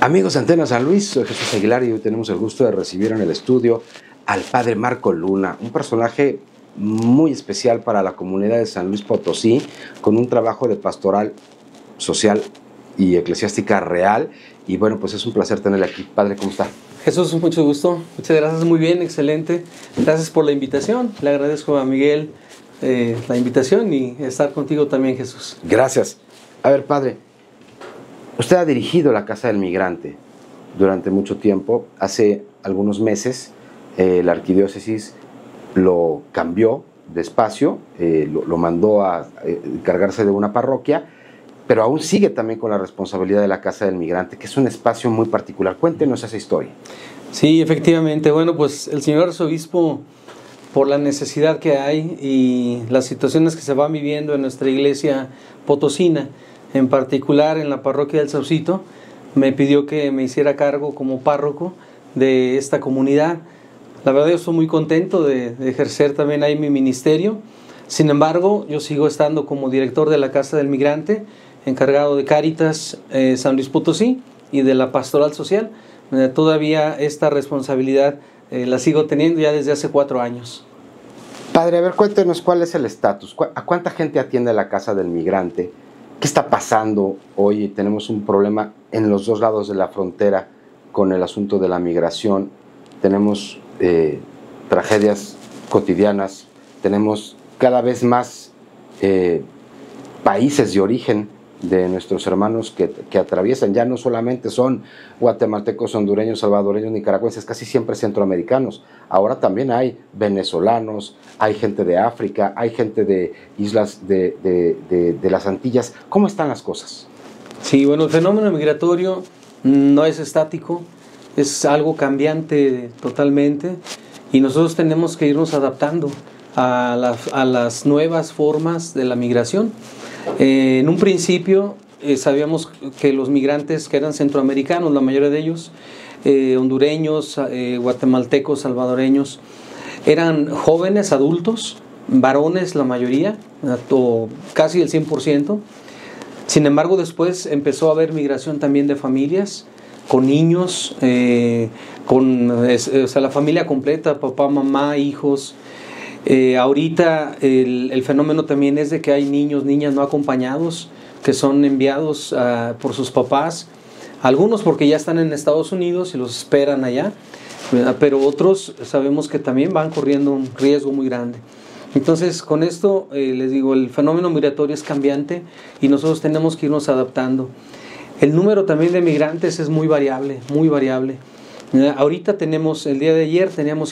Amigos de Antena San Luis, soy Jesús Aguilar y hoy tenemos el gusto de recibir en el estudio al padre Marco Luna, un personaje muy especial para la comunidad de San Luis Potosí, con un trabajo de pastoral social y eclesiástica real. Y bueno, pues es un placer tenerle aquí. Padre, ¿cómo está? Jesús, mucho gusto. Muchas gracias, muy bien, excelente. Gracias por la invitación. Le agradezco a Miguel la invitación y estar contigo también, Jesús. Gracias. A ver, padre, usted ha dirigido la Casa del Migrante durante mucho tiempo. Hace algunos meses la arquidiócesis lo cambió de espacio, lo mandó a encargarse de una parroquia, pero aún sigue también con la responsabilidad de la Casa del Migrante, que es un espacio muy particular. Cuéntenos esa historia. Sí, efectivamente. Bueno, pues el señor arzobispo, por la necesidad que hay y las situaciones que se van viviendo en nuestra iglesia potosina, en particular en la parroquia del Saucito, me pidió que me hiciera cargo como párroco de esta comunidad. La verdad, yo estoy muy contento de ejercer también ahí mi ministerio. Sin embargo, yo sigo estando como director de la Casa del Migrante, encargado de Cáritas San Luis Potosí y de la pastoral social. Todavía esta responsabilidad la sigo teniendo ya desde hace 4 años. Padre, a ver, cuéntenos cuál es el estatus, a cuánta gente atiende la Casa del Migrante, qué está pasando hoy. Tenemos un problema en los dos lados de la frontera con el asunto de la migración, tenemos tragedias cotidianas, tenemos cada vez más países de origen de nuestros hermanos que atraviesan. Ya no solamente son guatemaltecos, hondureños, salvadoreños, nicaragüenses, casi siempre centroamericanos. Ahora también hay venezolanos, hay gente de África, hay gente de islas de las Antillas. ¿Cómo están las cosas? Sí, bueno, el fenómeno migratorio no es estático, es algo cambiante totalmente, y nosotros tenemos que irnos adaptando a las nuevas formas de la migración. En un principio sabíamos que los migrantes que eran centroamericanos, la mayoría de ellos, hondureños, guatemaltecos, salvadoreños, eran jóvenes, adultos, varones la mayoría, casi el 100%. Sin embargo, después empezó a haber migración también de familias, con niños, la familia completa, papá, mamá, hijos. Ahorita el fenómeno también es de que hay niños, niñas no acompañados que son enviados por sus papás, algunos porque ya están en Estados Unidos y los esperan allá, pero otros sabemos que también van corriendo un riesgo muy grande. Entonces, con esto les digo, el fenómeno migratorio es cambiante y nosotros tenemos que irnos adaptando. El número también de migrantes es muy variable, muy variable. Ahorita el día de ayer teníamos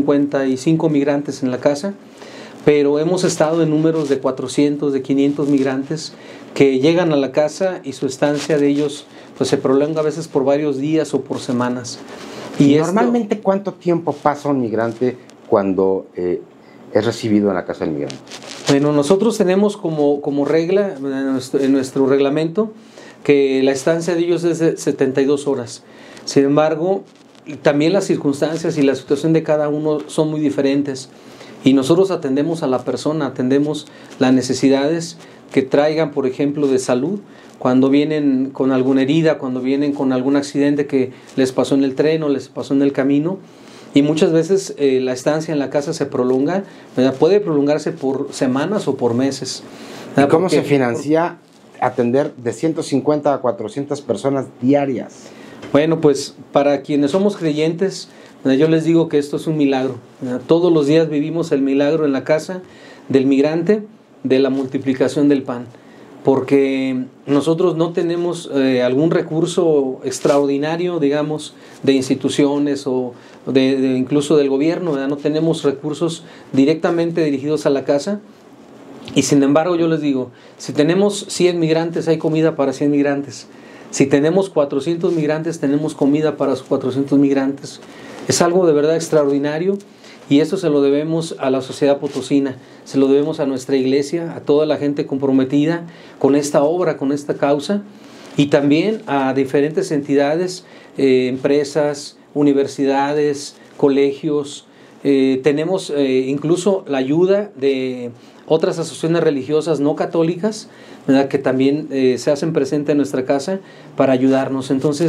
155 migrantes en la casa, pero hemos estado en números de 400, de 500 migrantes que llegan a la casa y su estancia de ellos pues se prolonga a veces por varios días o por semanas. Y normalmente, ¿cuánto tiempo pasa un migrante cuando es recibido en la Casa del Migrante? Bueno, nosotros tenemos como regla en nuestro reglamento que la estancia de ellos es de 72 horas. Sin embargo, también las circunstancias y la situación de cada uno son muy diferentes y nosotros atendemos a la persona, atendemos las necesidades que traigan, por ejemplo, de salud, cuando vienen con alguna herida, cuando vienen con algún accidente que les pasó en el tren o les pasó en el camino. Y muchas veces la estancia en la casa se prolonga, ¿verdad? Puede prolongarse por semanas o por meses. ¿Y cómo se financia atender de 150 a 400 personas diarias? Bueno, pues para quienes somos creyentes, yo les digo que esto es un milagro. Todos los días vivimos el milagro en la casa del migrante de la multiplicación del pan, porque nosotros no tenemos algún recurso extraordinario, digamos, de instituciones o incluso del gobierno, ¿verdad? No tenemos recursos directamente dirigidos a la casa. Y sin embargo, yo les digo, si tenemos 100 migrantes, hay comida para 100 migrantes. Si tenemos 400 migrantes, tenemos comida para esos 400 migrantes. Es algo de verdad extraordinario y esto se lo debemos a la sociedad potosina, se lo debemos a nuestra iglesia, a toda la gente comprometida con esta obra, con esta causa, y también a diferentes entidades, empresas, universidades, colegios. Tenemos incluso la ayuda de otras asociaciones religiosas no católicas, ¿verdad?, que también se hacen presentes en nuestra casa para ayudarnos. Entonces,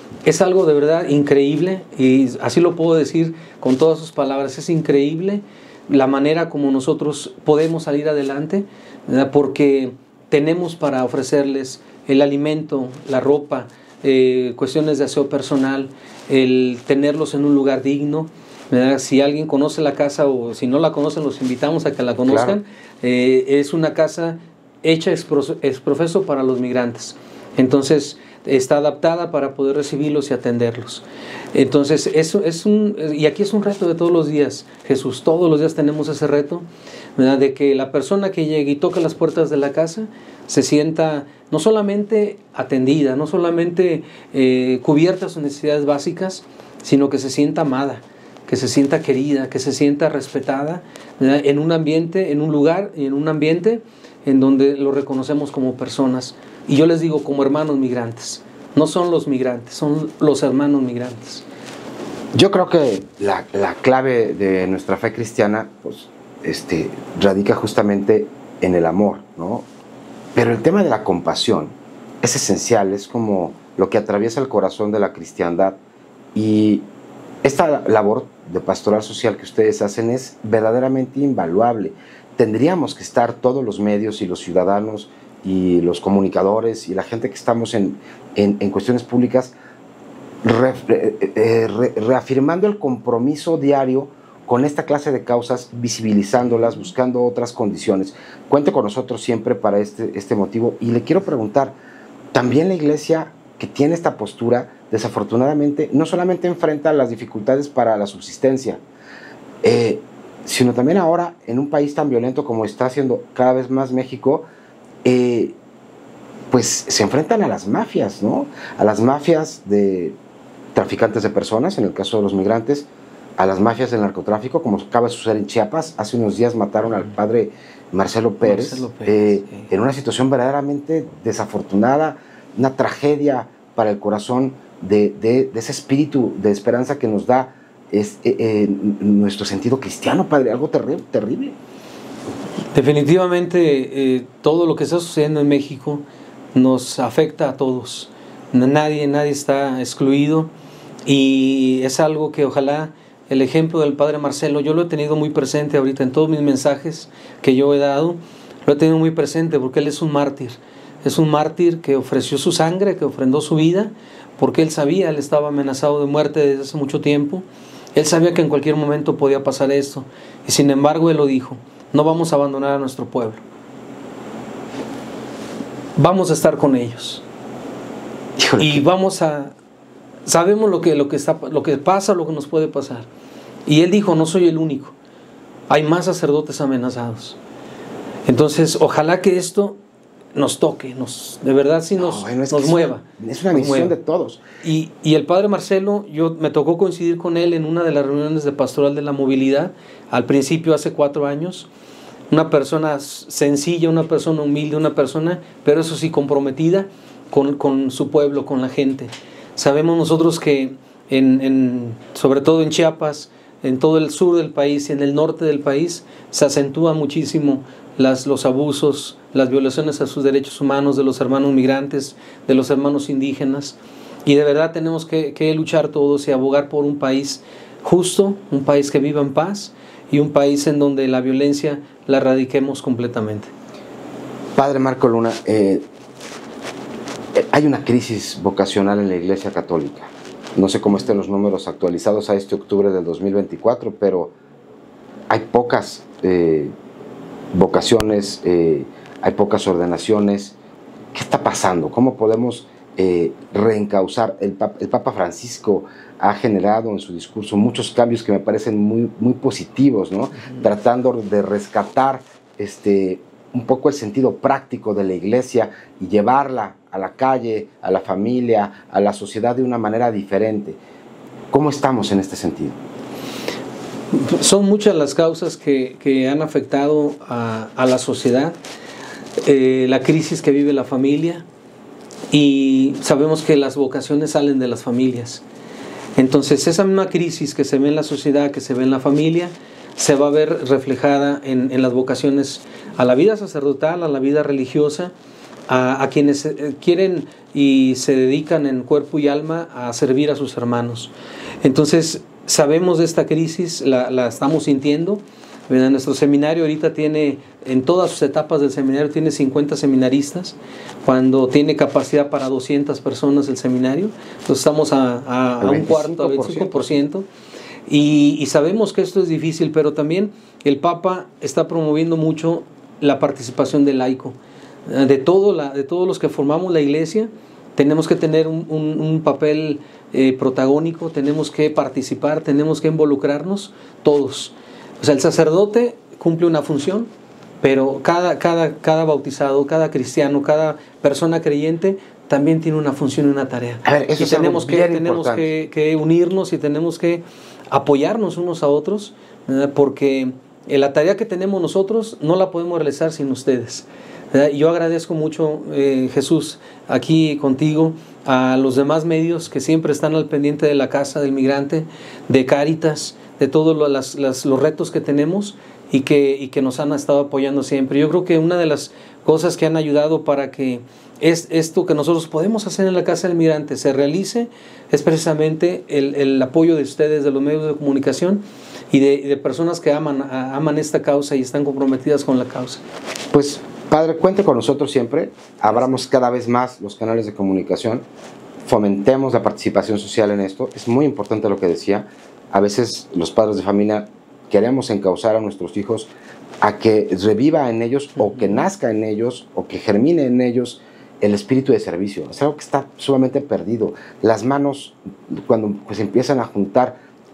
Es algo de verdad increíble, y así lo puedo decir con todas sus palabras. Es increíble la manera como nosotros podemos salir adelante, ¿verdad? Porque tenemos para ofrecerles el alimento, la ropa, cuestiones de aseo personal, el tenerlos en un lugar digno, ¿verdad? Si alguien conoce la casa o si no la conocen, los invitamos a que la conozcan. Claro. Es una casa hecha ex profeso para los migrantes. Entonces está adaptada para poder recibirlos y atenderlos. Entonces eso y aquí es un reto de todos los días, Jesús. Todos los días tenemos ese reto, ¿verdad? De que la persona que llegue y toque las puertas de la casa se sienta no solamente atendida, no solamente cubierta sus necesidades básicas, sino que se sienta amada, que se sienta querida, que se sienta respetada, ¿verdad? En un ambiente, en un lugar y en un ambiente en donde lo reconocemos como personas. Y yo les digo como hermanos migrantes. No son los migrantes, son los hermanos migrantes. Yo creo que la clave de nuestra fe cristiana pues, radica justamente en el amor, ¿no? Pero el tema de la compasión es esencial, es como lo que atraviesa el corazón de la cristiandad. Y esta labor de pastoral social que ustedes hacen es verdaderamente invaluable. Tendríamos que estar todos los medios y los ciudadanos y los comunicadores y la gente que estamos en cuestiones públicas reafirmando el compromiso diario con esta clase de causas, visibilizándolas, buscando otras condiciones. Cuente con nosotros siempre para este motivo. Y le quiero preguntar, también la iglesia que tiene esta postura, desafortunadamente, no solamente enfrenta las dificultades para la subsistencia, sino también ahora, en un país tan violento como está haciendo cada vez más México, pues se enfrentan a las mafias, ¿no? A las mafias de traficantes de personas, en el caso de los migrantes, a las mafias del narcotráfico, como acaba de suceder en Chiapas. Hace unos días mataron al padre Marcelo Pérez, sí, en una situación verdaderamente desafortunada, una tragedia para el corazón de ese espíritu de esperanza que nos da nuestro sentido cristiano, padre, algo terrible. Definitivamente todo lo que está sucediendo en México nos afecta a todos. Nadie está excluido, y es algo que ojalá el ejemplo del padre Marcelo, yo lo he tenido muy presente ahorita en todos mis mensajes que yo he dado, lo he tenido muy presente porque él es un mártir que ofreció su sangre, que ofrendó su vida, porque él sabía, él estaba amenazado de muerte desde hace mucho tiempo, él sabía que en cualquier momento podía pasar esto, y sin embargo él lo dijo: no vamos a abandonar a nuestro pueblo, vamos a estar con ellos. Híjole. Y sabemos lo que pasa, lo que nos puede pasar. Y él dijo: no soy el único, hay más sacerdotes amenazados. Entonces ojalá que esto nos toque, de verdad sí nos mueva. Es una misión de todos. Y el padre Marcelo, me tocó coincidir con él en una de las reuniones de pastoral de la movilidad, al principio hace 4 años. Una persona sencilla, una persona humilde, una persona, pero eso sí, comprometida con su pueblo, con la gente. Sabemos nosotros que sobre todo en Chiapas, en todo el sur del país y en el norte del país, se acentúan muchísimo los abusos, las violaciones a sus derechos humanos de los hermanos migrantes, de los hermanos indígenas. Y de verdad tenemos que luchar todos y abogar por un país justo, un país que viva en paz y un país en donde la violencia la erradiquemos completamente. Padre Marco Luna, hay una crisis vocacional en la Iglesia Católica. No sé cómo estén los números actualizados a este octubre del 2024, pero hay pocas vocaciones, hay pocas ordenaciones. ¿Qué está pasando? ¿Cómo podemos reencauzar? El Papa Francisco ha generado en su discurso muchos cambios que me parecen muy positivos, ¿no? Tratando de rescatar un poco el sentido práctico de la Iglesia y llevarla a la calle, a la familia, a la sociedad de una manera diferente. ¿Cómo estamos en este sentido? Son muchas las causas que han afectado a la sociedad, la crisis que vive la familia, y sabemos que las vocaciones salen de las familias. Entonces esa misma crisis que se ve en la sociedad, que se ve en la familia, se va a ver reflejada en las vocaciones a la vida sacerdotal, a la vida religiosa, a quienes quieren y se dedican en cuerpo y alma a servir a sus hermanos. Entonces, sabemos de esta crisis, la estamos sintiendo. Nuestro seminario ahorita tiene, en todas sus etapas del seminario, tiene 50 seminaristas, cuando tiene capacidad para 200 personas el seminario. Entonces estamos a un cuarto, al 25%. Y sabemos que esto es difícil, pero también el Papa está promoviendo mucho la participación del laico. De todos los que formamos la iglesia, tenemos que tener un papel protagónico, tenemos que participar, tenemos que involucrarnos todos. O sea, el sacerdote cumple una función, pero cada bautizado, cada cristiano, cada persona creyente también tiene una función y una tarea. A ver, eso es tenemos importante. que unirnos y tenemos que apoyarnos unos a otros, ¿verdad? Porque la tarea que tenemos nosotros no la podemos realizar sin ustedes, ¿verdad? Yo agradezco mucho, Jesús, aquí contigo, a los demás medios que siempre están al pendiente de la Casa del Migrante, de Cáritas, de todos los retos que tenemos y que nos han estado apoyando siempre. Yo creo que una de las cosas que han ayudado para que esto que nosotros podemos hacer en la Casa del Migrante se realice es precisamente el apoyo de ustedes, de los medios de comunicación y de personas que aman esta causa y están comprometidas con la causa. Pues, Padre, cuente con nosotros siempre, abramos cada vez más los canales de comunicación, fomentemos la participación social en esto. Es muy importante lo que decía. A veces los padres de familia queremos encauzar a nuestros hijos a que reviva en ellos o que nazca en ellos o que germine en ellos el espíritu de servicio. Es algo que está sumamente perdido. Las manos, cuando pues empiezan a juntar,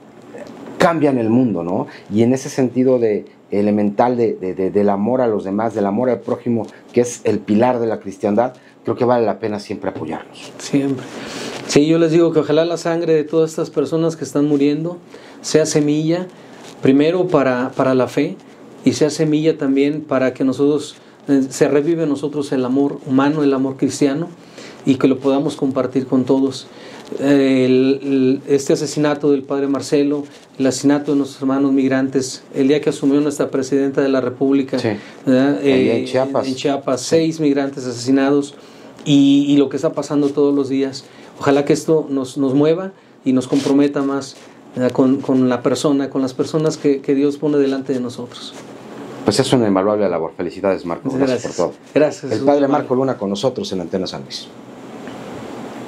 cambian el mundo, ¿no? Y en ese sentido elemental del amor a los demás, del amor al prójimo, que es el pilar de la cristiandad, creo que vale la pena siempre apoyarnos. Siempre. Sí, yo les digo que ojalá la sangre de todas estas personas que están muriendo sea semilla, primero para la fe, y sea semilla también para que nosotros se revive en nosotros el amor humano, el amor cristiano, y que lo podamos compartir con todos. Este asesinato del padre Marcelo, el asesinato de nuestros hermanos migrantes, el día que asumió nuestra presidenta de la República, sí. En Chiapas, 6 migrantes asesinados, y lo que está pasando todos los días. Ojalá que esto nos mueva y nos comprometa más con la persona, con las personas que Dios pone delante de nosotros. Pues es una invaluable labor. Felicidades, Marco. Gracias por todo. Gracias. El padre Marco Luna con nosotros en Antena San Luis.